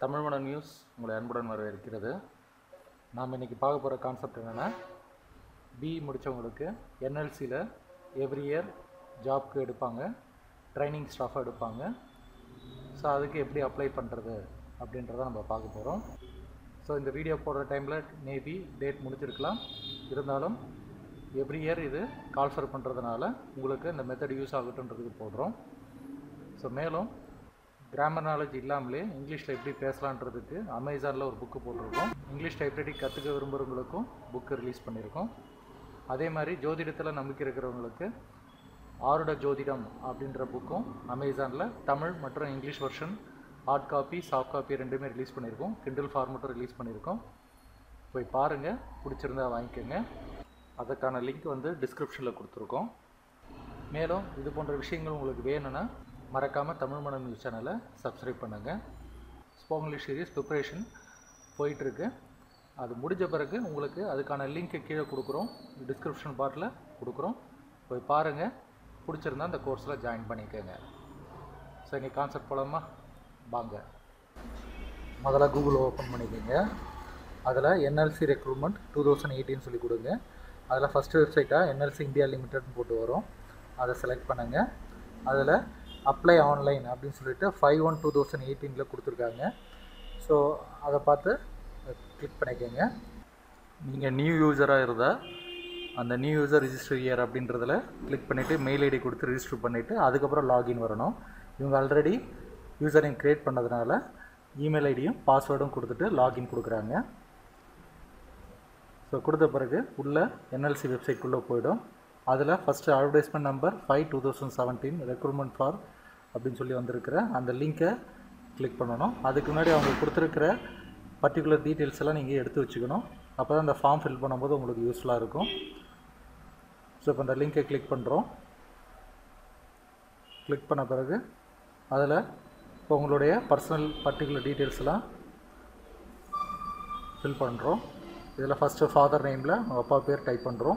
தமிழ் மணல் நியூஸ் உங்களை அன்புடன் வரவேற்கிறது. நாம் இன்றைக்கி பார்க்க போகிற கான்செப்ட் என்னென்னா, பிஇ முடித்தவங்களுக்கு என்எல்சியில் எவ்ரி இயர் ஜாப்க்கு எடுப்பாங்க, ட்ரைனிங் ஸ்டாஃபாக எடுப்பாங்க. ஸோ அதுக்கு எப்படி அப்ளை பண்ணுறது அப்படின்றத நம்ம பார்க்க போகிறோம். ஸோ இந்த வீடியோ போடுற டைமில் மேபி டேட் முடிச்சிருக்கலாம், இருந்தாலும் எவ்ரி இயர் இது கால்ஃபர் பண்ணுறதுனால உங்களுக்கு இந்த மெத்தட் யூஸ் ஆகட்டுன்றதுக்கு போடுறோம். ஸோ மேலும் கிராமர் நாலேஜ் இல்லாமலே இங்கிலீஷில் எப்படி பேசலான்றதுக்கு அமேசானில் ஒரு புக்கு போட்டிருக்கோம். இங்கிலீஷ் டைப்ரைட்டிங் கற்றுக்க விரும்புகிறவங்களுக்கும் புக்கு ரிலீஸ் பண்ணியிருக்கோம். அதே மாதிரி ஜோதிடத்தில் நம்பிக்கை இருக்கிறவங்களுக்கு ஆருட ஜோதிடம் அப்படின்ற புக்கும் அமேசானில் தமிழ் மற்றும் English version hard copy soft copy ரெண்டுமே ரிலீஸ் பண்ணியிருக்கோம். கிண்டில் ஃபார்மேட்டும் ரிலீஸ் பண்ணியிருக்கோம். போய் பாருங்கள், பிடிச்சிருந்தா வாங்கிக்கோங்க. அதுக்கான லிங்க் டிஸ்கிரிப்ஷனில் கொடுத்துருக்கோம். மேலும் இது போன்ற விஷயங்கள் உங்களுக்கு வேணும்னா மறக்காமல் தமிழ் மணல் நியூஸ் சேனலை சப்ஸ்கிரைப் பண்ணுங்கள். ஸ்போக்கன் இங்கிலீஷ் சீரிஸ் ப்ரிப்பரேஷன் போயிட்டுருக்கு. அது முடிஞ்ச பிறகு உங்களுக்கு அதுக்கான லிங்க்கு கீழே கொடுக்குறோம், டிஸ்கிரிப்ஷன் பாட்டில் கொடுக்குறோம். போய் பாருங்கள், பிடிச்சிருந்தா அந்த கோர்ஸில் ஜாயின் பண்ணிக்கோங்க. ஸோ இன்றைக்கி கான்செப்ட் போலாமா? வாங்க. முதல்ல கூகுள் ஓப்பன் பண்ணிக்கோங்க. அதில் என்எல்சி ரெக்ரூட்மெண்ட் 2018 சொல்லி கொடுங்க. அதில் ஃபஸ்ட்டு வெப்சைட்டாக என்எல்சி இந்தியா லிமிடெட்னு போட்டு வரும். அதை செலக்ட் பண்ணுங்கள். அதில் அப்ளை ஆன்லைன் அப்படின்னு சொல்லிட்டு 5/1/2018 கொடுத்துருக்காங்க. ஸோ அதை பார்த்து கிளிக் பண்ணிக்கோங்க. நீங்கள் நியூ யூஸராக இருந்தால் அந்த நியூ யூஸர் ரிஜிஸ்டர் இயர் அப்படின்றதில் கிளிக் பண்ணிவிட்டு மெயில் ஐடி கொடுத்து ரிஜிஸ்டர் பண்ணிவிட்டு அதுக்கப்புறம் லாகின் வரணும். இவங்க ஆல்ரெடி யூசர் நேம் க்ரியேட் பண்ணதுனால இமெயில் ஐடியும் பாஸ்வேர்டும் கொடுத்துட்டு லாகின் கொடுக்குறாங்க. ஸோ கொடுத்த பிறகு உள்ளே என்எல்சி வெப்சைட்குள்ளே போய்டும். அதில் first advertisement number 5/2017 recruitment for அப்படின்னு சொல்லி வந்திருக்கிற அந்த லிங்க்கை கிளிக் பண்ணணும். அதுக்கு முன்னாடி அவங்க கொடுத்துருக்கிற பர்டிகுலர் டீட்டெயில்ஸ் எல்லாம் நீங்கள் எடுத்து வச்சுக்கணும். அப்போ தான் அந்த ஃபார்ம் ஃபில் பண்ணும்போது உங்களுக்கு யூஸ்ஃபுல்லாக இருக்கும். ஸோ இப்போ இந்த லிங்க்கை கிளிக் பண்ணுறோம். கிளிக் பண்ண பிறகு அதில் இப்போ உங்களுடைய பர்சனல் பர்டிகுலர் டீட்டெயில்ஸ் எல்லாம் ஃபில் பண்ணுறோம். இதில் ஃபஸ்ட்டு ஃபாதர் நேமில் உங்கள் அப்பா பேர் டைப் பண்ணுறோம்.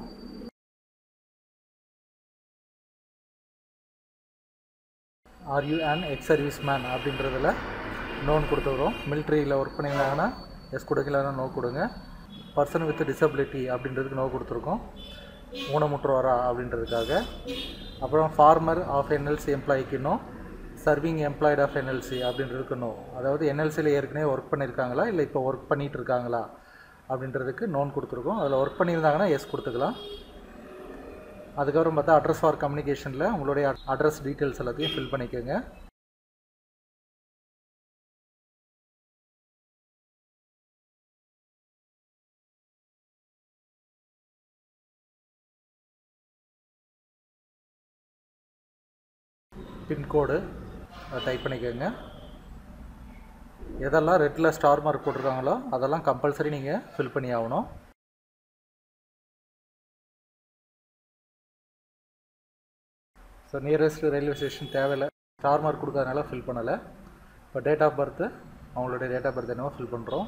Are you and ex service man அப்படின்றதில் நோன் கொடுத்துக்கிறோம். மிலிட்ரியில் ஒர்க் பண்ணியிருந்தாங்கன்னா எஸ் கொடுக்கலன்னா நோ கொடுங்க. பர்சன் வித் டிசபிலிட்டி அப்படின்றதுக்கு நோ கொடுத்துருக்கோம், ஊனமுற்றவரா அப்படின்றதுக்காக. அப்புறம் ஃபார்மர் ஆஃப் என்எல்சி எம்ப்ளாய்க்கு no, serving employed of NLC அப்படின்றதுக்கு நோ. அதாவது என்எல்சியில் ஏற்கனவே ஒர்க் பண்ணியிருக்காங்களா இல்லை இப்போ ஒர்க் பண்ணிகிட்டு இருக்காங்களா அப்படின்றதுக்கு நோன் கொடுத்துருக்கோம். அதில் ஒர்க் பண்ணியிருந்தாங்கன்னா எஸ் கொடுத்துக்கலாம். அதுக்கப்புறம் பார்த்தா அட்ரஸ் ஃபார் கம்யூனிகேஷனில் உங்களுடைய அட்ரஸ் டீட்டெயில்ஸ் எல்லாத்தையும் ஃபில் பண்ணிக்கோங்க. பின்கோடு டைப் பண்ணிக்கோங்க. எதெல்லாம் ரெட்டில் ஸ்டார் மார்க் போட்டிருக்காங்களோ அதெல்லாம் கம்பல்சரி நீங்கள் ஃபில் பண்ணி ஆகணும். ஸோ நியரஸ்ட் ரயில்வே ஸ்டேஷன் தேவையில்லை, ஸ்டார் மார்க் கொடுக்காதனால ஃபில் பண்ணலை. இப்போ டேட் ஆஃப் பர்த்து அவங்களுடைய டேட் ஆஃப் பர்த் என்னவோ ஃபில் பண்ணுறோம்.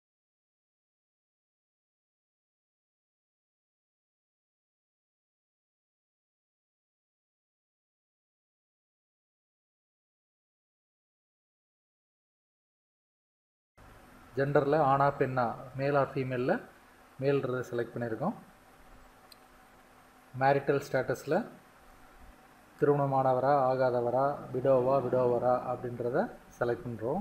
ஜெண்டரில் ஆனா பெண்ணா, மேல் ஆர் ஃபீமேலில் மேல்ன்றதை செலக்ட் பண்ணியிருக்கோம். மேரிட்டல் ஸ்டேட்டஸில் திருமணமானவரா ஆகாதவரா, விடோவரா அப்படின்றத செலக்ட் பண்ணுறோம்.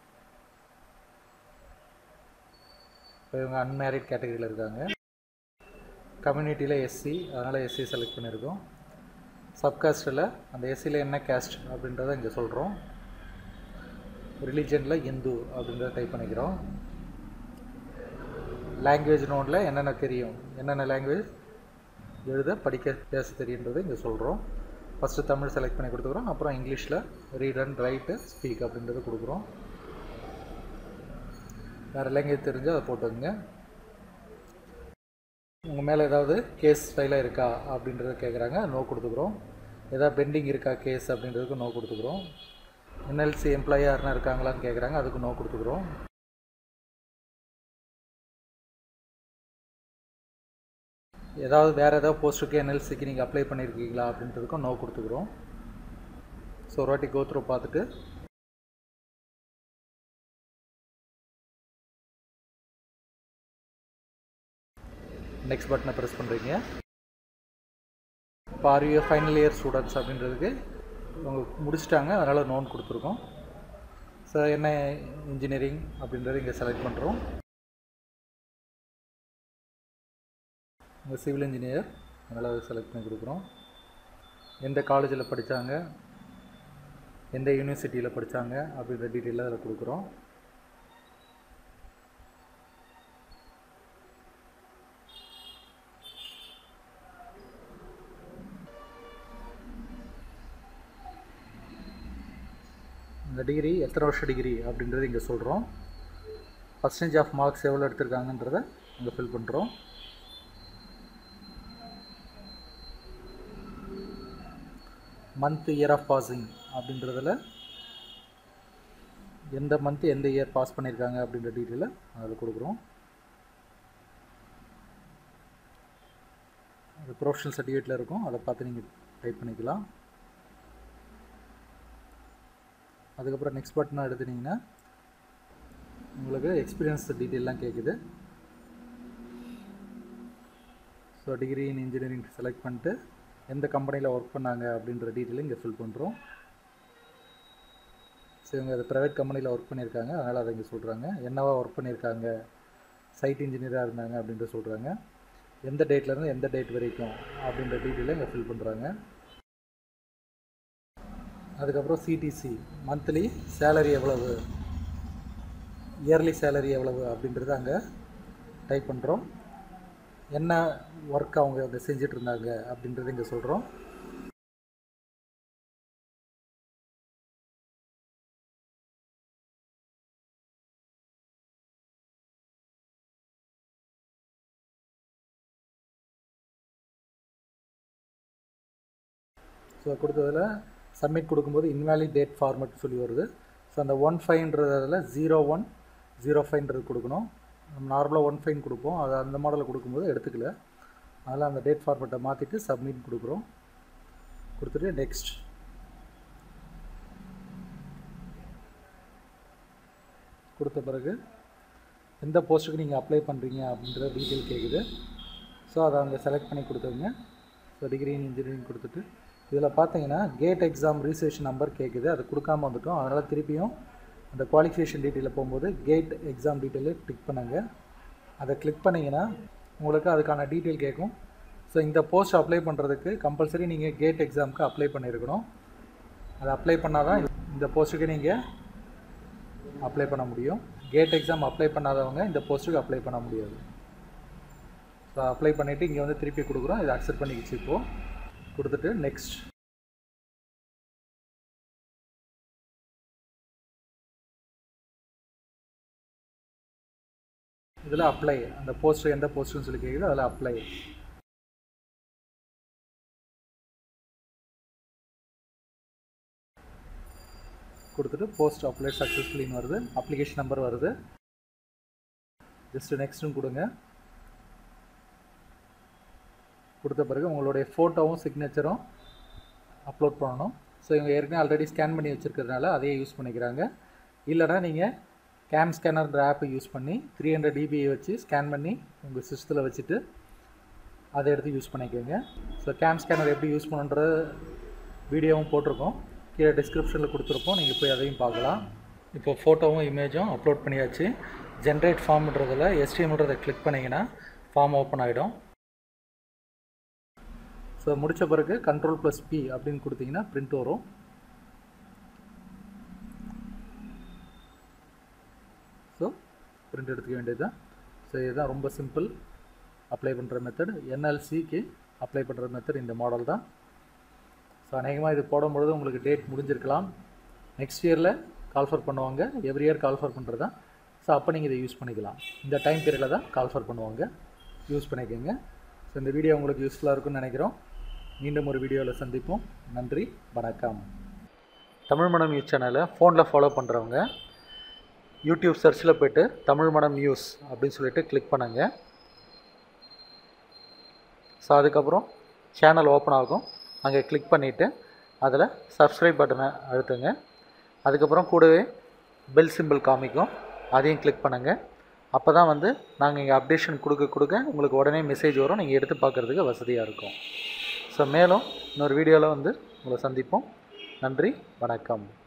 இப்போ இவங்க அன்மேரிட் கேட்டகரியில் இருக்காங்க. கம்யூனிட்டியில் எஸ்சி, அதனால் எஸ்சி செலக்ட் பண்ணியிருக்கோம். சப்காஸ்ட்டில் அந்த எஸ்சியில் என்ன கேஸ்ட் அப்படின்றத இங்கே சொல்கிறோம். ரிலீஜனில் இந்து அப்படின்றத டைப் பண்ணிக்கிறோம். லாங்குவேஜ் நோனில் என்னென்ன தெரியும், என்னென்ன லாங்குவேஜ் எழுத படிக்க பேச தெரியுன்றது இங்கே சொல்கிறோம். ஃபஸ்ட்டு தமிழ் செலக்ட் பண்ணி கொடுத்துக்கிறோம். அப்புறம் இங்கிலீஷில் ரீட் அண்ட் ரைட்டு ஸ்பீக் அப்படின்றது கொடுக்குறோம். வேறு லாங்குவேஜ் தெரிஞ்சால் அதை போட்டுங்க. உங்கள் மேலே ஏதாவது கேஸ் ஃபைலாக இருக்கா அப்படின்றத கேட்குறாங்க, நோ கொடுத்துக்கிறோம். ஏதாவது பெண்டிங் இருக்கா கேஸ் அப்படின்றதுக்கு நோ கொடுத்துக்கிறோம். என்எல்சி எம்ப்ளாயி யாருன்னா இருக்காங்களான்னு கேட்குறாங்க, அதுக்கு நோ கொடுத்துக்கிறோம். ஏதாவது வேறு ஏதாவது போஸ்ட்டுக்கு என்எல்சிக்கு நீங்கள் அப்ளை பண்ணியிருக்கீங்களா அப்படின்றதுக்கும் நோ கொடுத்துக்கிறோம். ஸோ ஒரு வாட்டி கோத்ரூ பார்த்துட்டு நெக்ஸ்ட் பட்டனை ப்ரெஸ் பண்ணுறீங்க. இப்போ are you final year students அப்படின்றதுக்கு அவங்க முடிச்சிட்டாங்க, அதனால் நோன் கொடுத்துருக்கோம். ஸோ என்ன இன்ஜினியரிங் அப்படின்றத இங்கே செலக்ட் பண்ணுறோம். இங்கே சிவில் இன்ஜினியர், அதனால் அதை செலக்ட் பண்ணி கொடுக்குறோம். எந்த காலேஜில் படித்தாங்க, எந்த யூனிவர்சிட்டியில் படித்தாங்க அப்படின்ற டீட்டெயிலாக அதில் கொடுக்குறோம். இந்த டிகிரி எத்தனை வருஷம் டிகிரி அப்படின்றது இங்கே சொல்கிறோம். பர்சன்டேஜ் ஆஃப் மார்க்ஸ் எவ்வளோ எடுத்திருக்காங்கன்றதை இங்கே ஃபில் பண்ணுறோம். மந்த் இயர் ஆஃப் பாஸிங் அப்படின்றதில் எந்த மந்த் எந்த இயர் பாஸ் பண்ணியிருக்காங்க அப்படின்ற டீட்டெயிலை அதில் கொடுக்குறோம். அது ப்ரொஃபஷனல் சர்டிஃபிகேட்டில் இருக்கும், அதை பார்த்து நீங்கள் டைப் பண்ணிக்கலாம். அதுக்கப்புறம் நெக்ஸ்ட் பட்டனை எடுத்துட்டிங்கன்னா உங்களுக்கு எக்ஸ்பீரியன்ஸ் டீட்டெயிலாம் கேட்குது. So degree in engineering select பண்ணிட்டு எந்த கம்பெனியில் ஒர்க் பண்ணாங்க அப்படின்ற டீட்டெயிலும் இங்கே ஃபில் பண்ணுறோம். ஸோ இவங்க அது ப்ரைவேட் கம்பெனியில் ஒர்க் பண்ணியிருக்காங்க, அதனால் அதை இங்கே சொல்கிறாங்க. என்னவா ஒர்க் பண்ணியிருக்காங்க, சைட் இன்ஜினியராக இருந்தாங்க அப்படின்ற சொல்கிறாங்க. எந்த டேட்லேருந்து எந்த டேட் வரைக்கும் அப்படின்ற டீட்டெயிலை இங்கே ஃபில் பண்ணுறாங்க. அதுக்கப்புறம் சிடிசி மந்த்லி சேலரி எவ்வளவு, இயர்லி சேலரி எவ்வளவு அப்படின்றத அங்கே டைப் பண்ணுறோம். என்ன ஒர்க் அவங்க அதை செஞ்சுட்டு இருந்தாங்க அப்படின்றத இங்கே சொல்கிறோம். ஸோ கொடுத்ததில் சப்மிட் கொடுக்கும்போது இன்வேலிட் டேட் ஃபார்மேட் சொல்லி வருது. ஸோ அந்த 15ன்றதில் 0105 கொடுக்கணும். நம்ம நார்மலாக 15 கொடுப்போம், அது அந்த மாடலில் கொடுக்கும்போது எடுத்துக்கல, அதனால் அந்த டேட் ஃபார்மேட்டை மாற்றிட்டு சப்மிட் கொடுக்குறோம். கொடுத்துட்டு நெக்ஸ்ட். கொடுத்த பிறகு எந்த போஸ்ட்டுக்கு நீங்கள் அப்ளை பண்ணுறீங்க அப்படின்ற டீட்டெயில் கேட்குது. ஸோ அதை அங்கே செலக்ட் பண்ணி கொடுத்துருங்க. ஸோ டிகிரி இன் இன்ஜினியரிங் கொடுத்துட்டு இதில் பார்த்தீங்கன்னா கேட் எக்ஸாம் ரிஜிஸ்ட்ரேஷன் நம்பர் கேட்குது, அது கொடுக்காமல் வந்துட்டோம். அதனால் திருப்பியும் அந்த குவாலிஃபிகேஷன் டீட்டெயிலில் போகும்போது கேட் எக்ஸாம் டீட்டெயிலை கிளிக் பண்ணுங்கள். அதை கிளிக் பண்ணிங்கன்னா உங்களுக்கு அதுக்கான டீட்டெயில் கேட்கும். ஸோ இந்த போஸ்ட் அப்ளை பண்ணுறதுக்கு கம்பல்சரி நீங்கள் கேட் எக்ஸாமுக்கு அப்ளை பண்ணியிருக்கணும். அதை அப்ளை பண்ணால் தான் இந்த போஸ்ட்டுக்கு நீங்கள் அப்ளை பண்ண முடியும். கேட் எக்ஸாம் அப்ளை பண்ணாதவங்க இந்த போஸ்ட்டுக்கு அப்ளை பண்ண முடியாது. ஸோ அப்ளை பண்ணிவிட்டு இங்கே வந்து திருப்பி கொடுக்குறோம். இதை அக்செப்ட் பண்ணிக்கிச்சு. இப்போது கொடுத்துட்டு நெக்ஸ்ட். இதில் அப்ளை, அந்த போஸ்ட் எந்த போஸ்ட்டுன்னு சொல்லி கேட்குது, அதில் அப்ளை. கொடுத்துட்டு போஸ்ட் அப்ளை சக்ஸஸ்ஃபுல்லின்னு வருது, அப்ளிகேஷன் நம்பர் வருது. ஜஸ்ட்டு நெக்ஸ்ட்டுன்னு கொடுங்க. கொடுத்த பிறகு உங்களுடைய ஃபோட்டோவும் சிக்னேச்சரும் அப்லோட் பண்ணணும். ஸோ இவங்க ஏற்கனவே ஆல்ரெடி ஸ்கேன் பண்ணி வச்சுருக்கிறதுனால அதையே யூஸ் பண்ணிக்கிறாங்க. இல்லைனா நீங்கள் கேம் ஸ்கேனர்ன்ற ஆப்பை யூஸ் பண்ணி 300 dB வச்சு ஸ்கேன் பண்ணி உங்கள் சிஸ்டத்தில் வச்சுட்டு அதை எடுத்து யூஸ் பண்ணிக்கோங்க. ஸோ கேம் ஸ்கேனர் எப்படி யூஸ் பண்ணுன்ற வீடியோவும் போட்டிருக்கோம், கீழே டிஸ்கிரிப்ஷனில் கொடுத்துருப்போம், நீங்கள் போய் அதையும் பார்க்கலாம். இப்போ ஃபோட்டோவும் இமேஜும் அப்லோட் பண்ணியாச்சு. ஜென்ரேட் ஃபார்ம்ன்றதில் HTMLன்றதை கிளிக் பண்ணிங்கன்னா ஃபார்ம் ஓப்பன் ஆகிடும். ஸோ முடித்த பிறகு Ctrl+P அப்படின்னு கொடுத்தீங்கன்னா பிரிண்ட் வரும். ஸோ பிரிண்ட் எடுத்துக்க வேண்டியது தான். ஸோ இதுதான் ரொம்ப சிம்பிள் அப்ளை பண்ணுற மெத்தட். NLCக்கு அப்ளை பண்ணுற மெத்தட் இந்த மாடல் தான். ஸோ அநேகமாக இது போடும்பொழுது உங்களுக்கு டேட் முடிஞ்சிருக்கலாம். நெக்ஸ்ட் இயரில் கால்ஃபர் பண்ணுவாங்க, எவ்ரி இயர் கால்ஃபர் பண்ணுறது தான். ஸோ அப்போ நீங்கள் இதை யூஸ் பண்ணிக்கலாம். இந்த டைம் பீரியடில் தான் கால்ஃபர் பண்ணுவாங்க, யூஸ் பண்ணிக்கோங்க. ஸோ இந்த வீடியோ உங்களுக்கு யூஸ்ஃபுல்லாக இருக்குன்னு நினைக்கிறோம். மீண்டும் ஒரு வீடியோவில் சந்திப்போம். நன்றி, வணக்கம். தமிழ் மடம் நியூஸ் சேனலை ஃபோனில் ஃபாலோ பண்ணுறவங்க யூடியூப் சர்ச்சில் போய்ட்டு தமிழ் மடம் நியூஸ் அப்படின்னு சொல்லிட்டு கிளிக் பண்ணுங்கள். ஸோ அதுக்கப்புறம் சேனல் ஓப்பன் ஆகும், அங்கே கிளிக் பண்ணிவிட்டு அதில் சப்ஸ்கிரைப் பட்டனை அழுத்துங்க. அதுக்கப்புறம் கூடவே பெல் சிம்பிள் காமிக்கும், அதையும் கிளிக் பண்ணுங்கள். அப்போ தான் வந்து நாங்கள் இங்கே அப்டேஷன் கொடுக்க உங்களுக்கு உடனே மெசேஜ் வரும், நீங்கள் எடுத்து பார்க்குறதுக்கு வசதியாக இருக்கும். ஸோ மேலும் இன்னொரு வீடியோவில் வந்து உங்களை சந்திப்போம். நன்றி, வணக்கம்.